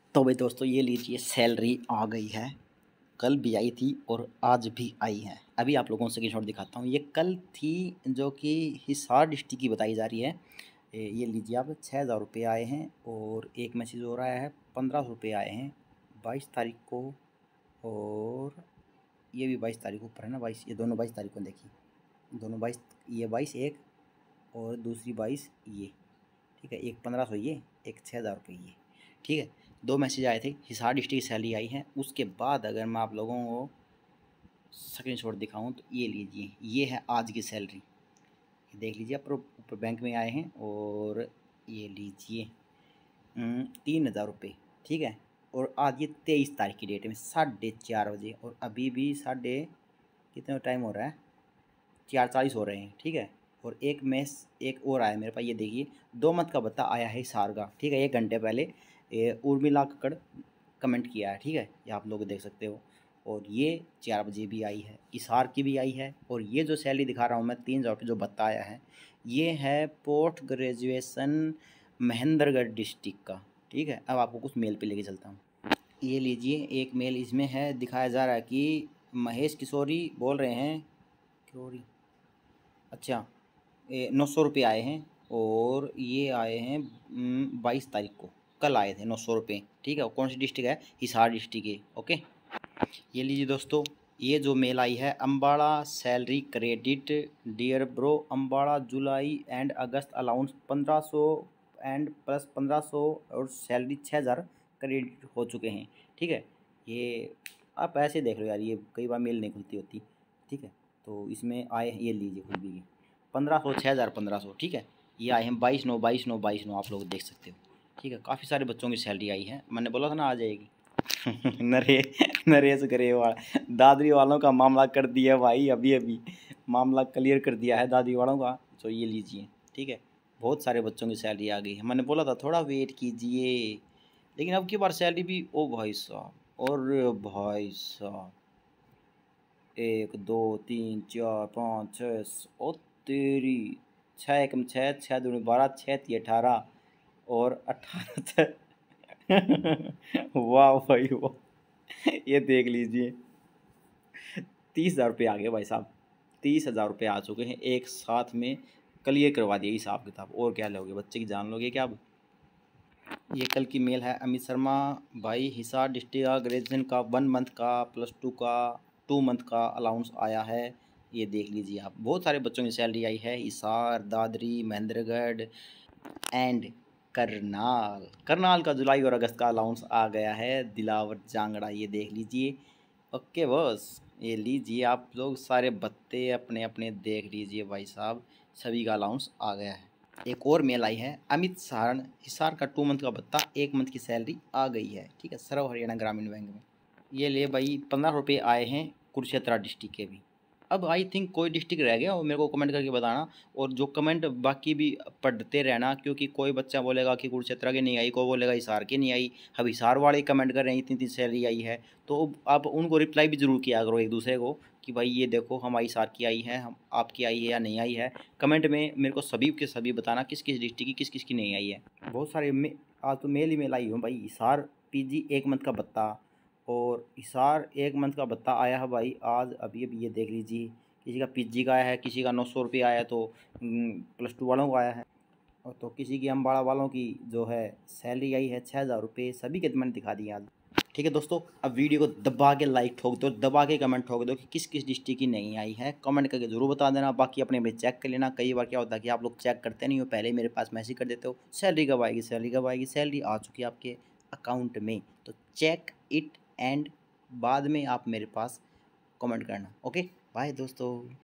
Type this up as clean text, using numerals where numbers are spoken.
तो भाई दोस्तों ये लीजिए सैलरी आ गई है। कल भी आई थी और आज भी आई है। अभी आप लोगों को स्क्रीनशॉट दिखाता हूँ। ये कल थी जो कि हिसार डिस्ट्रिक्ट की बताई जा रही है। ये लीजिए आप 6,000 रुपये आए हैं और एक मैसेज और आया है 1,500 रुपये आए हैं 22 तारीख को। और ये भी 22 तारीख को ऊपर है ना, 22, ये दोनों 22 तारीख को देखिए, दोनों 22, ये 22 एक और दूसरी 22 ये, ठीक है। एक 1,500 ये, एक 6,000 रुपये ये, ठीक है। दो मैसेज आए थे, हिसार डिस्ट्रिक्ट की सैलरी आई है। उसके बाद अगर मैं आप लोगों को स्क्रीनशॉट दिखाऊं तो ये लीजिए, ये है आज की सैलरी। देख लीजिए आप, ऊपर बैंक में आए हैं और ये लीजिए 3,000 रुपये, ठीक है। और आज ये 23 तारीख की डेट में 4:30 बजे और अभी भी कितने टाइम हो रहा है, 4:40 हो रहे हैं, ठीक है। और एक और आया मेरे पास, ये देखिए 2 मंथ का भत्ता आया है हिसार का, ठीक है। 1 घंटे पहले उर्मिला कक्कड़ कमेंट किया है, ठीक है, ये आप लोग देख सकते हो। और ये 4 बजे भी आई है, हिसार की भी आई है। और ये जो सैलरी दिखा रहा हूँ मैं 3,000 जो भत्ता आया है, ये है पोस्ट ग्रेजुएशन महेंद्रगढ़ डिस्ट्रिक्ट का, ठीक है। अब आपको कुछ मेल पे लेके चलता हूँ। ये लीजिए एक मेल, इसमें है दिखाया जा रहा है कि महेश किशोरी बोल रहे हैं, किशोरी, अच्छा, 900 रुपये आए हैं। और ये आए हैं 22 तारीख को, कल आए थे 900 रुपये, ठीक है। और कौन सी डिस्ट्रिक्ट है, हिसार डिस्ट्रिक्ट है, ओके। ये लीजिए दोस्तों, ये जो मेल आई है, Ambala salary credit dear bro, Ambala July and August allowance 1,500 and plus 1,500 और सैलरी 6,000 क्रेडिट हो चुके हैं, ठीक है। ये आप ऐसे देख लो यार, ये कई बार मेल नहीं खुलती होती, ठीक है। तो इसमें आए, ये लीजिए खुल भी 1,500, 6,000, 1,500, ठीक है। ये आए हैं 22/9, 22/9, 22/9, आप लोग देख सकते हो, ठीक है। काफ़ी सारे बच्चों की सैलरी आई है, मैंने बोला था ना आ जाएगी। नरेश ग्रेवाल दादरी वालों का मामला कर दिया भाई, अभी अभी मामला क्लियर कर दिया है दादरी वालों का। तो ये लीजिए, ठीक है। बहुत सारे बच्चों की सैलरी आ गई है, मैंने बोला था थोड़ा वेट कीजिए, लेकिन अब की बार सैलरी भी, ओ भाई साहब, और भाई साहब 1 2 3 4 5 6, ओ तेरी, 6 एकम 6, 6 दूनी 12, 6 ती 18 और 18 वाह भाई वाह, ये देख लीजिए 30,000 रुपये आ गए भाई साहब, 30,000 रुपये आ चुके हैं एक साथ में। क्लियर करवा दिया हिसाब किताब, और क्या लोगे, बच्चे की जान लोगे क्या अब। ये कल की मेल है, अमित शर्मा भाई, हिसार डिस्ट्रिक्ट का ग्रेजुएशन का 1 मंथ का +2 का 2 मंथ का अलाउंस आया है। ये देख लीजिए आप, बहुत सारे बच्चों की सैलरी आई है, हिसार, दादरी, महेंद्रगढ़ एंड करनाल का जुलाई और अगस्त का अलाउंस आ गया है। दिलावर जांगड़ा, ये देख लीजिए, ओके बॉस। ये लीजिए आप लोग सारे भत्ते अपने अपने देख लीजिए भाई साहब, सभी का अलाउंस आ गया है। एक और मेल आई है, अमित सारण हिसार का 2 मंथ का भत्ता, 1 मंथ की सैलरी आ गई है, ठीक है, सर्व हरियाणा ग्रामीण बैंक में। ये ले भाई 15 रुपये आए हैं कुरुक्षेत्र डिस्ट्रिक्ट के भी। अब आई थिंक कोई डिस्ट्रिक्ट रह गया और मेरे को कमेंट करके बताना, और जो कमेंट बाकी भी पढ़ते रहना, क्योंकि कोई बच्चा बोलेगा कि कुरुक्षेत्र की नहीं आई, कोई बोलेगा हिसार की नहीं आई। अब हिसार वाले कमेंट कर रहे हैं इतनी इतनी सैलरी आई है, तो आप उनको रिप्लाई भी ज़रूर किया करो एक दूसरे को कि भाई ये देखो हमारी हिसार की आई है, हम आपकी आई है या नहीं आई है। कमेंट में मेरे को सभी के सभी बताना किस किस डिस्ट्रिक्ट की किस किस की नहीं आई है। बहुत सारे आज तो मेल ही मेल आई हूँ भाई। हिसार पीजी 1 मंथ का भत्ता, और हिसार 1 मंथ का भत्ता आया है भाई आज, अभी अभी ये देख लीजिए। किसी का पीजी का आया है, किसी का 900 रुपये आया है, तो +2 वालों को आया है। और तो किसी की अम्बाड़ा वालों की जो है सैलरी आई है 6,000 रुपये, सभी के मैंने दिखा दिए आज, ठीक है दोस्तों। अब वीडियो को दबा के लाइक ठोक दो, दबा के कमेंट ठोक दो कि किस किस डिस्ट्रिक्ट की नहीं आई है, कमेंट करके ज़रूर बता देना। बाकी अपने में चेक कर लेना, कई बार क्या होता है कि आप लोग चेक करते नहीं हो, पहले ही मेरे पास मैसेज कर देते हो सैलरी कब आएगी, सैलरी कब आएगी। सैलरी आ चुकी है आपके अकाउंट में, तो चेक इट एंड बाद में आप मेरे पास कमेंट करना, ओके। बाय दोस्तों।